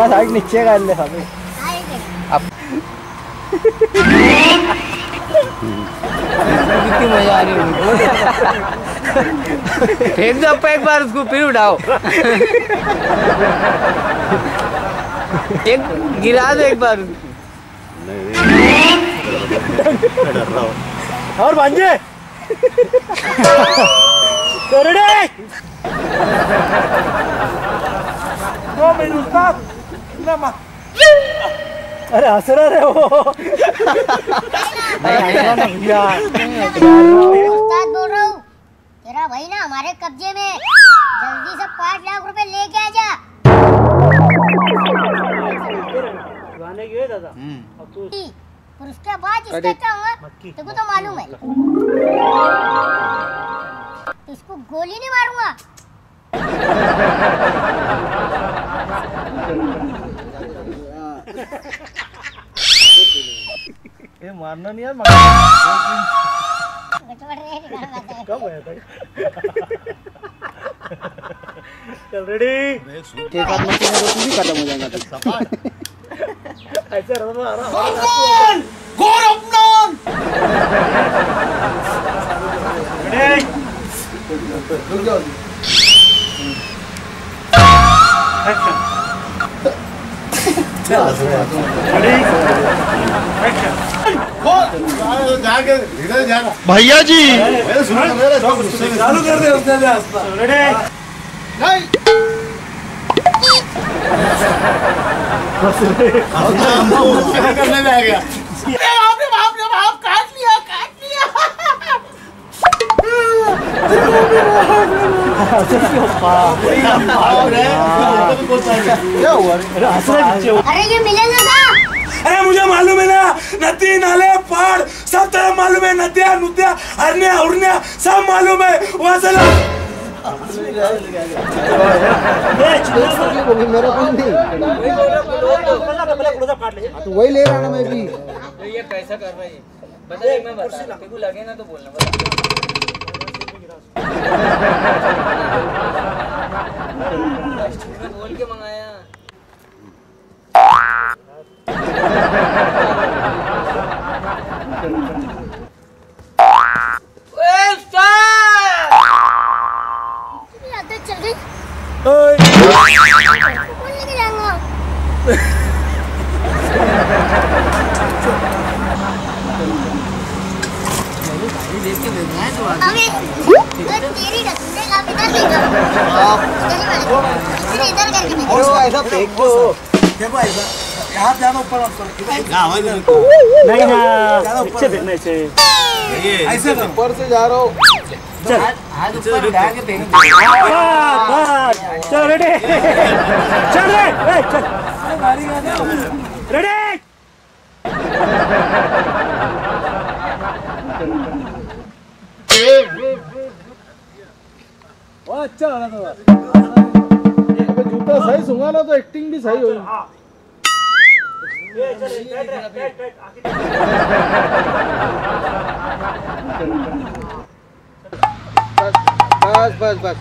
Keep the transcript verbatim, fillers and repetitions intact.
Side नीचे कर ले सब अब कितनी मजा आ रही है। फेंक दो एक बार उसको फिर उठाओ। एक गिरा दो एक बार। और भांजे दो मिनट तक अरे हंस रहे हो। उस्ताद बोल रहा हूँ, तेरा भाई ना हमारे कब्जे में, जल्दी से पाँच लाख रुपए लेके आ जा। गाने की है दादा। अब तू और उसके बाद इसका क्या होगा तेको तो मालूम है। तो इसको गोली नहीं मारूंगा। ये मारना नहीं यार। कब आया था? चल रेडी। एक आध मशीन है तो तू भी खत्म हो जाएगा। ऐसे रहा रहा। गोर अपमान। रेडी। रुक जाओ। एक्शन। भैया जी चालू कर दे उसने रेडी नहीं करने में आ गया। आपने आपने आप काट लिया काट लिया। क्या हुआ? अरे ये मिलेगा ना? अरे मुझे मालूम है ना, नदी नाले पहाड़ सब तरफ मालूम है। नदियाँ नुदियाँ हरनिया उड़निया सब मालूम है। वहाँ से मेरा कुछ नहीं। तो वही ले रहा ना मैं भी। ये कैसा कर रहा है बता। एक मैं बता तेको लगे ना तो बोलना बता। बोल के मंगाया। चल गई। देख के भेजना तो अबे तेरी रस्ते का इधर देखो। इधर करके अरे वो ऐसा फेंक दो। देखो ऐसा यहाँ जाना ऊपर ऊपर नहीं ना नीचे देखने से ऐसे ऊपर से जा रहा हूँ। चल हाथ ऊपर उठा के फेंक। चल रेडी चल रे चल रेडी। अच्छा लगा तो जूता सही सूंगा ना तो एक्टिंग भी सही होगी। बस बस बस